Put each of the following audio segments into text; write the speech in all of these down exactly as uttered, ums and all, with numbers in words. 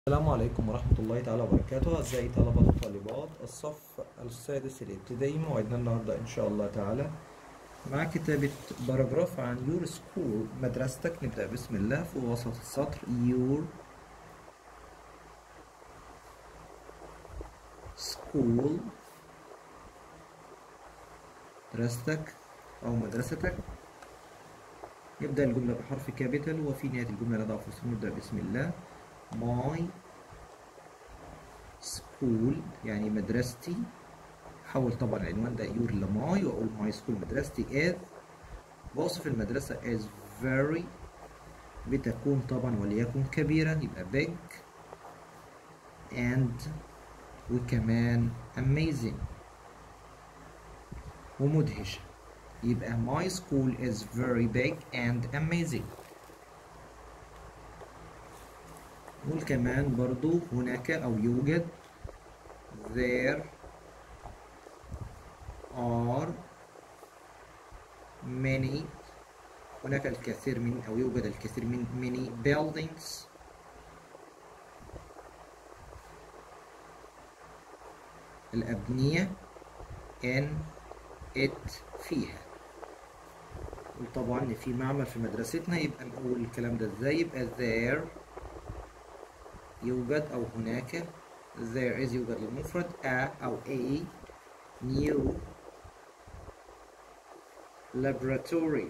السلام عليكم ورحمة الله تعالى وبركاته. أعزائي طلبة وطالبات الصف السادس الابتدائي، موعدنا النهاردة إن شاء الله تعالى مع كتابة باراجراف عن your school، مدرستك. نبدأ بسم الله في وسط السطر your school، مدرستك أو مدرستك. يبدأ الجملة بحرف كابيتال، وفي نهاية الجملة نضع فاصل. نبدأ بسم الله. my school يعني مدرستي. حول طبعا العنوان ده يور لماي واقول ماي سكول مدرستي. از بوصف المدرسة as very، بتكون طبعا وليكن كبيرة، يبقى big and وكمان amazing ومدهشة، يبقى my school is very big and amazing. نقول كمان برضو هناك أو يوجد there are many، هناك الكثير من أو يوجد الكثير من many buildings الأبنية in it فيها. وطبعا في معمل في مدرستنا، يبقى نقول الكلام ده ازاي؟ يبقى there يوجد أو هناك، there is يوجد للمفرد، a أو a new laboratory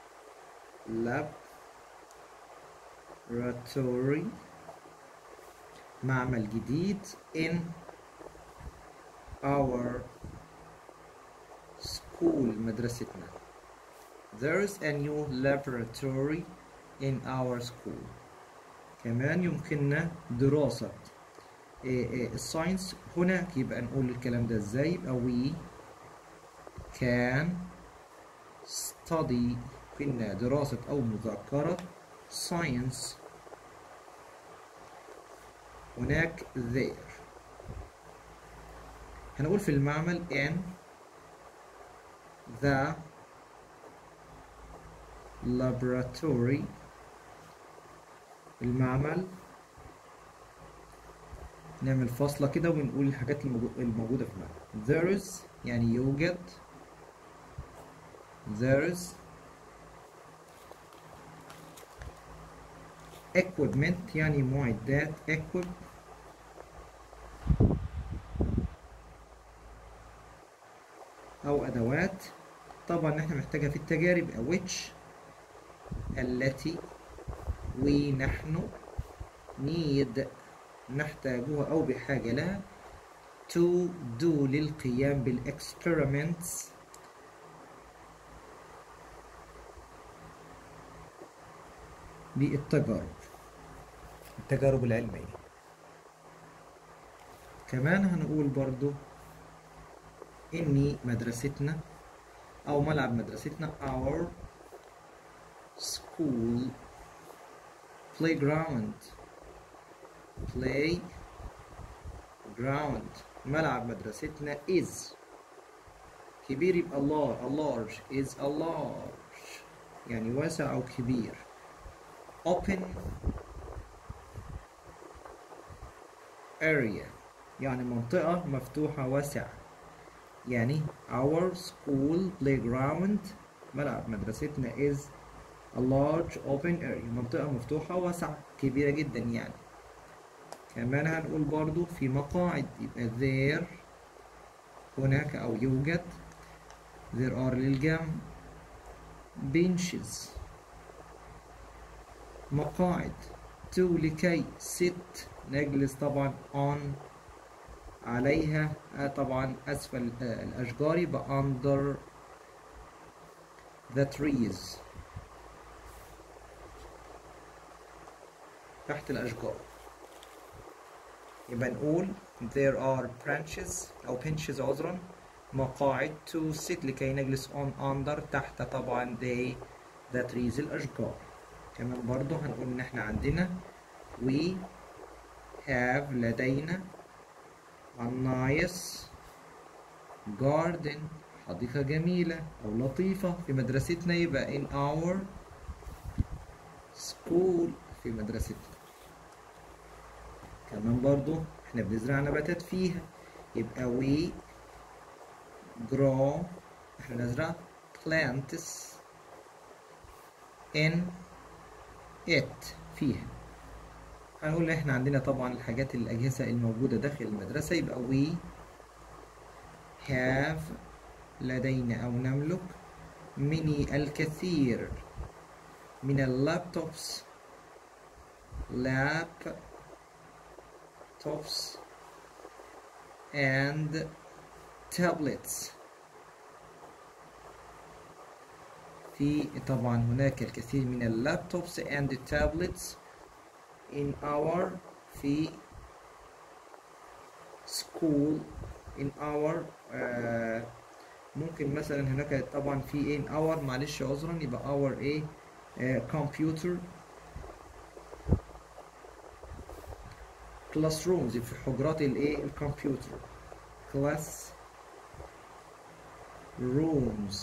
laboratory معمل جديد in our school مدرستنا. There is a new laboratory in our school. كمان يمكننا دراسة الساينس هناك، يبقى نقول الكلام ده ازاي؟ يبقى we can study، يمكننا دراسة أو مذاكرة science هناك there. هنقول في المعمل in the laboratory، المعمل نعمل فاصلة كده ونقول الحاجات الموجودة في المعمل. there is يعني يوجد، there is equipment يعني معدات equip أو أدوات طبعا احنا محتاجها في التجارب، which التي ونحن need نحتاجها أو بحاجة لها to do للقيام بالexperiments بالتجارب التجارب العلمية. كمان هنقول برضو إني مدرستنا أو ملعب مدرستنا our school playground playground ملعب مدرستنا is كبير، يبقى large large is a large يعني واسع أو كبير. open area يعني منطقة مفتوحة واسعة، يعني our school playground ملعب مدرستنا is a large open area منطقة مفتوحة واسعة كبيرة جدا يعني. كمان هنقول برضو في مقاعد، يبقى there هناك أو يوجد there are للجمع benches مقاعد to لكي sit نجلس طبعا on عليها طبعا أسفل الأشجار، يبقى under the trees تحت الأشجار. يبقى نقول there are branches أو benches عذرا مقاعد to sit لكي نجلس on under تحت طبعا the the trees الأشجار. كمان برضو هنقول إن إحنا عندنا we have لدينا a nice garden حديقة جميلة أو لطيفة في مدرستنا، يبقى in our school في مدرستنا. كمان برضو احنا بنزرع نباتات فيها، يبقى we grow، احنا بنزرع plants in it فيها. هنقول احنا عندنا طبعا الحاجات الأجهزة الموجودة داخل المدرسة، يبقى we have لدينا أو نملك many الكثير من اللابتوبس laptops and tablets. في طبعا هناك الكثير من اللابتوبس and tablets in our في school in our uh, ممكن مثلا هناك طبعا في in our معلش عذرا يبقى our ايه uh, computer classrooms في حجرات الايه الكمبيوتر class rooms.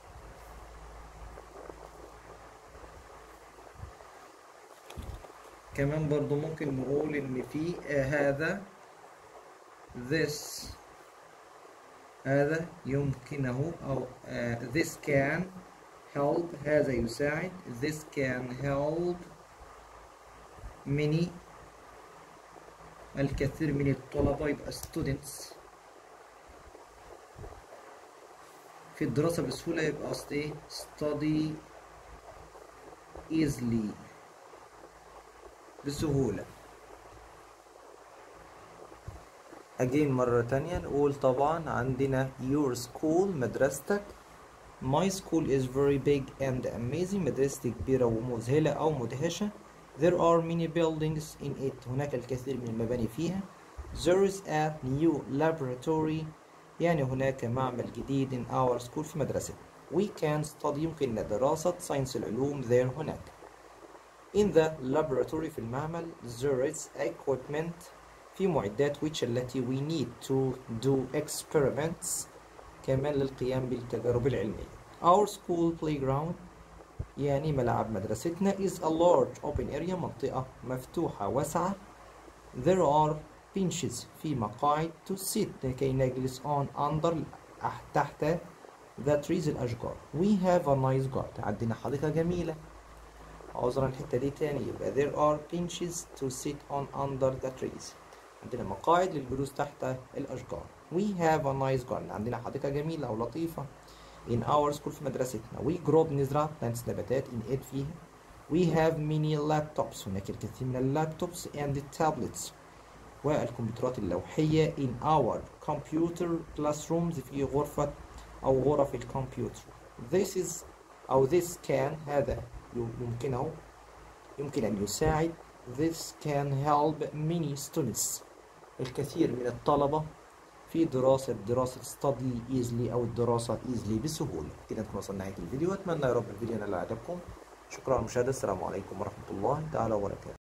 كمان برضو ممكن نقول ان في آه هذا this هذا يمكنه او آه this can help هذا يساعد this can help many الكثير من الطلبة يبقى students في الدراسة بسهولة، يبقى قصدي ايه study easily بسهولة. again مرة تانية نقول طبعا عندنا your school مدرستك my school is very big and amazing مدرستي كبيرة ومذهلة أو مدهشة. there are many buildings in it هناك الكثير من المباني فيها. there is a new laboratory يعني هناك معمل جديد in our school في مدرستنا. we can study يمكننا دراسة science العلوم there هناك. in the laboratory في المعمل there is equipment في معدات which التي we need to do experiments كمان للقيام بالتجارب العلمية. our school playground يعني ملعب مدرستنا is a large open area منطقة مفتوحة واسعة. there are benches في مقاعد to sit لكي نجلس on under تحت the trees الأشجار. we have a nice garden عندنا حديقة جميلة. عذرا الحتة دي تاني يبقى there are benches to sit on under the trees عندنا مقاعد للجلوس تحت الأشجار. we have a nice garden عندنا حديقة جميلة أو لطيفة. in our school في مدرستنا we grow بنزرع plants نباتات in it فيها. we have many laptops هناك الكثير من اللابتوبس and tablets والكمبيوترات اللوحية in our computer classrooms في غرفة أو غرف الكمبيوتر. this is أو this can هذا يمكنه يمكن أن يساعد this can help many students الكثير من الطلبة في دراسة دراسة study easily أو الدراسة easily بسهولة. كده نكون وصلنا نهاية الفيديو، أتمنى يا رب الفيديو ينال إعجابكم. شكرا على المشاهدة، السلام عليكم ورحمة الله تعالى وبركاته.